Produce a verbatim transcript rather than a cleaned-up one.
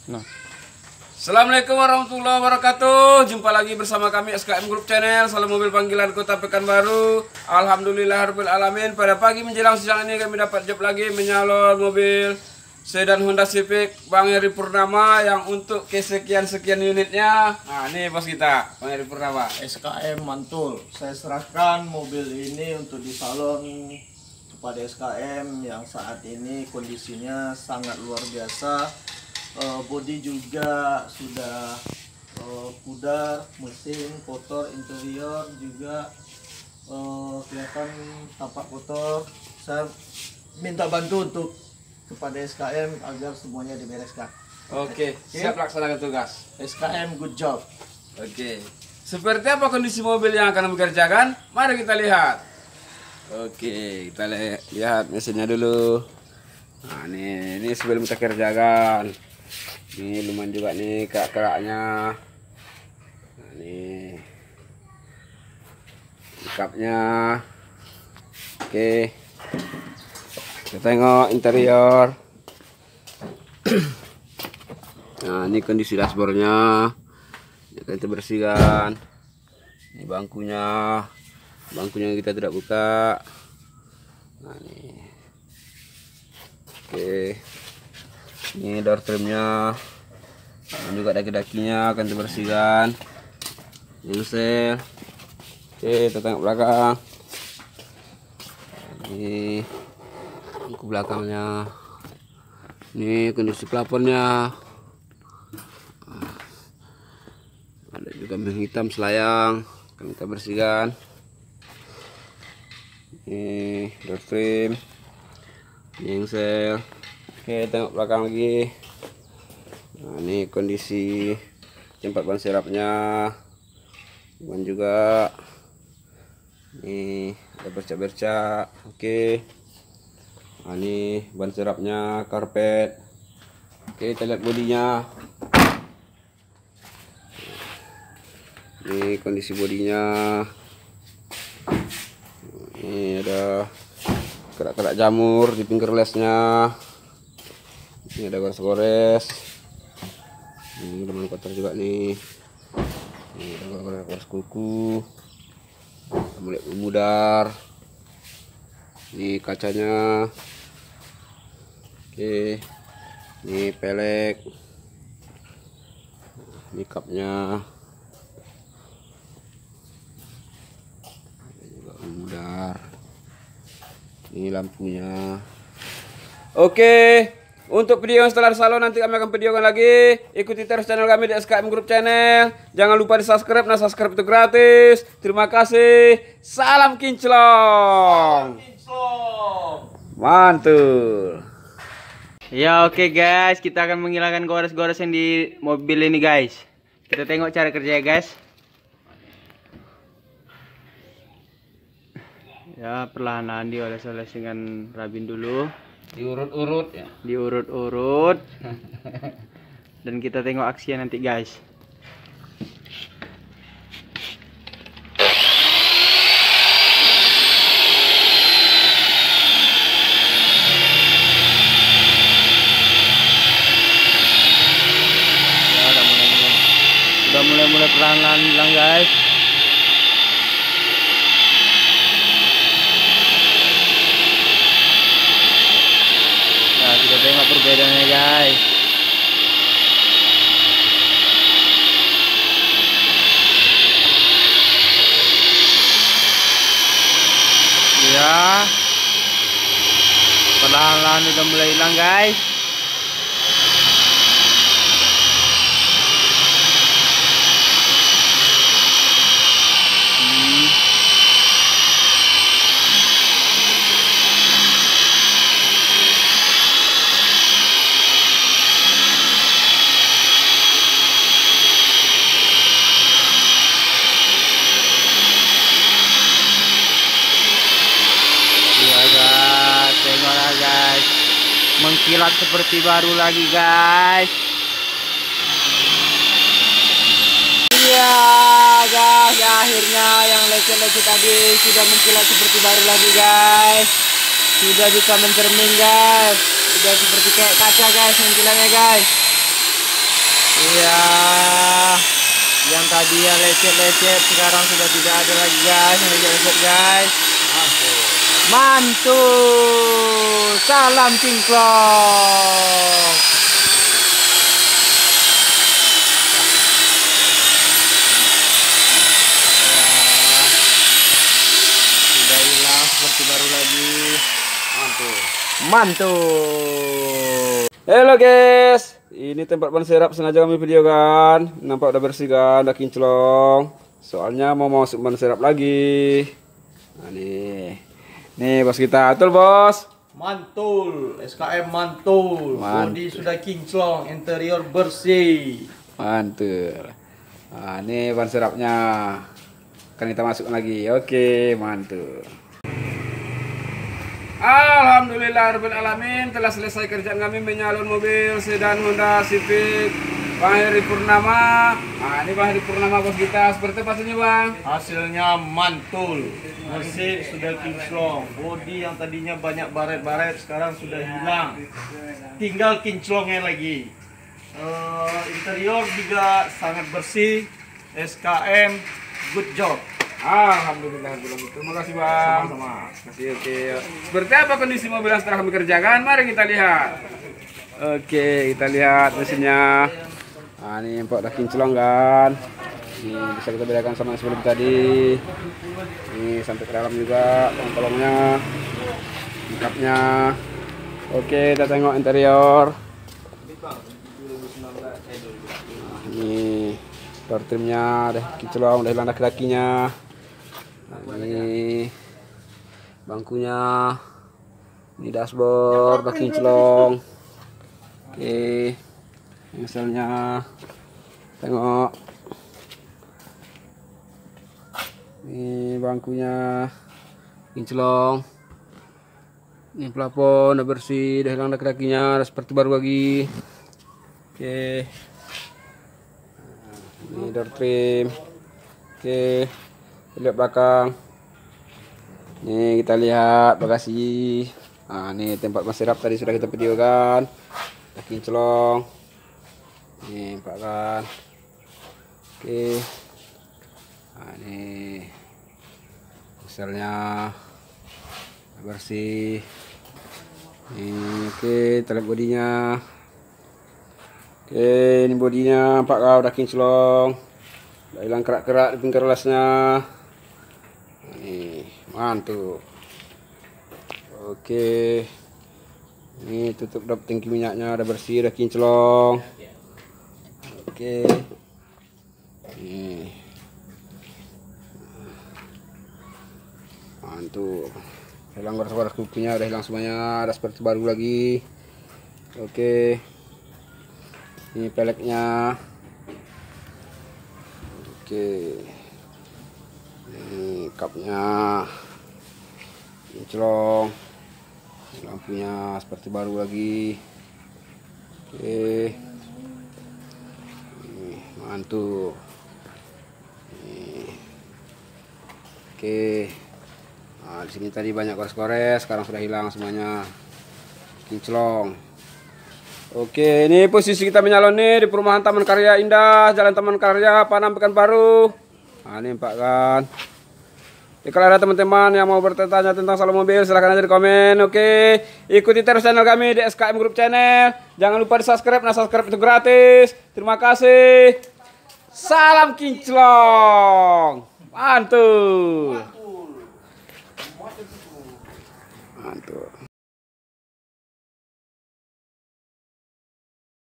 Nah. Assalamualaikum warahmatullahi wabarakatuh. Jumpa lagi bersama kami S K M Group Channel, Salon Mobil Panggilan Kota Pekanbaru. Alhamdulillahirabbil alamin. Pada pagi menjelang siang ini kami dapat job lagi menyalon mobil sedan Honda Civic Bang Heri Purnama yang untuk kesekian-sekian unitnya. Nah, ini bos kita, Bang Heri Purnama. S K M Mantul. Saya serahkan mobil ini untuk disalon kepada S K M yang saat ini kondisinya sangat luar biasa. Uh, bodi juga sudah uh, pudar, mesin kotor, interior juga uh, kelihatan tampak kotor. Saya minta bantu untuk kepada S K M agar semuanya dibereskan. Oke, siap laksanakan tugas. S K M good job. Oke, seperti apa kondisi mobil yang akan dikerjakan? Mari kita lihat. Oke, kita li lihat mesinnya dulu. Nah, ini, ini sebelum kita kerjakan. Ini lumayan juga nih kerak-keraknya. Nah, ini lengkapnya. Oke, kita tengok interior. Nah, ini kondisi dashboardnya. Ini kita bersihkan. Ini bangkunya, bangkunya kita tidak buka. Nah, ini. Oke. Ini door trimnya, dan juga daki-dakinya akan dibersihkan. Ini sel. Oke, kita tengok belakang. Ini bangku belakangnya. Ini kondisi plafonnya. Ada juga menghitam selayang, akan kita bersihkan. Ini door trim, ini sel. Oke, tengok belakang lagi. Nah, ini kondisi tempat ban serapnya, ban juga. Ini ada bercak-bercak. Oke. Nah, ini ban serapnya, karpet. Oke, kita lihat bodinya. Ini kondisi bodinya. Ini ada kerak-kerak jamur di pinggir lesnya. Ini ada gores-gores. Ini lumayan kotor juga nih. Ini ada gores-gores kuku. Mulai memudar. Ini kacanya. Oke. Ini pelek. Ini kapnya. Ini juga memudar. Ini lampunya. Oke. Untuk video yang setelah salon nanti kami akan videokan lagi. Ikuti terus channel kami di S K M Group Channel. Jangan lupa di subscribe. Nah, subscribe itu gratis. Terima kasih. Salam kinclong. Mantul. Ya oke okay guys, kita akan menghilangkan gores-gores yang di mobil ini guys. Kita tengok cara kerja guys. Ya perlahan-lahan dioles-oles dengan rabin dulu. Diurut-urut ya. Diurut-urut. Dan kita tengok aksinya nanti guys. Ya udah mulai-mulai. Udah mulai-mulai perlahan-lahan hilang guys. Kita tengok perbedaannya guys. Ya, perlahan-lahan udah mulai hilang guys. Hmm. Tengoklah guys, mengkilat seperti baru lagi guys. Iya guys, akhirnya yang lecet-lecet tadi sudah mengkilat seperti baru lagi guys. Sudah bisa mencermin guys. Sudah seperti kayak kaca guys mengkilatnya guys. Iya, yang tadi yang lecet-lecet sekarang sudah tidak ada lagi guys, yang lecet-lecet guys. Mantul, salam kinclong. Sudah hilang seperti baru lagi. Mantul. Mantul. Halo guys, ini tempat ban serap sengaja kami videokan. Nampak udah bersih kan, udah kinclong. Soalnya mau masuk ban serap lagi. Nah nih, nih bos kita, betul bos. Mantul, S K M mantul, Mantul. bodi sudah kinclong, interior bersih. Mantul. Nah ini ban serapnya. Kan kita masuk lagi. Oke, mantul. Alhamdulillah alamin, telah selesai kerjaan kami menyalon mobil sedan Honda Civic Bang Heri Purnama. Nah ini Bang Heri Purnama bos kita, seperti apa hasilnya bang? Hasilnya mantul, mesin sudah kinclong, bodi yang tadinya banyak baret-baret sekarang sudah hilang, tinggal kinclongnya lagi. Uh, interior juga sangat bersih, S K M good job. Alhamdulillah, terima kasih bang. Sama-sama. Oke, oke. Seperti apa kondisi mobil yang setelah kami kerjakan? Mari kita lihat. Oke, kita lihat mesinnya. Nah, ini empok udah kinclong kan. Ini bisa kita bedakan sama yang sebelum tadi. Ini sampai ke dalam juga kolong-kolongnya, lengkapnya. Oke, kita tengok interior. Nah, ini door trimnya udah kinclong, udah hilang daki-dakinya. Nah, ini bangkunya, ini dashboard udah kinclong. Oke, misalnya tengok ini bangkunya kinclong, ini plafon udah bersih, udah hilang daki-dakinya, udah seperti baru lagi. Oke, ini door trim. Oke, lihat belakang. Nih kita lihat bagasi. Nah, ini tempat ban serap tadi sudah kita videokan. Udah kinclong. Nih, Pak kan. Oke. Nah, ini misalnya bersih. Nih, oke, kita lihat bodinya. Oke, ini bodinya Pak kau udah kinclong. Udah hilang kerak-kerak di pinggir lasnya. Nih, mantul. Oke. Ini tutup dop tangki minyaknya udah bersih, udah kinclong. Oke. Nih. Mantul. Hilang garis-garis kukunya udah hilang semuanya, udah seperti baru lagi. Oke. Ini peleknya. Oke, ini kapnya kinclong, lampunya seperti baru lagi. Oke, ini mantul. Ini. Oke, nah, di sini tadi banyak gores-gores, sekarang sudah hilang semuanya, kinclong. Oke, ini posisi kita menyalon nih di perumahan Taman Karya Indah, Jalan Taman Karya, Panam Pekanbaru. Nah, ini Pak kan. Jadi, kalau ada teman-teman yang mau bertanya tentang salon mobil, silahkan aja di komen. Oke, ikuti terus channel kami di S K M Group Channel. Jangan lupa di subscribe, nah subscribe itu gratis. Terima kasih. Salam kinclong. Mantul.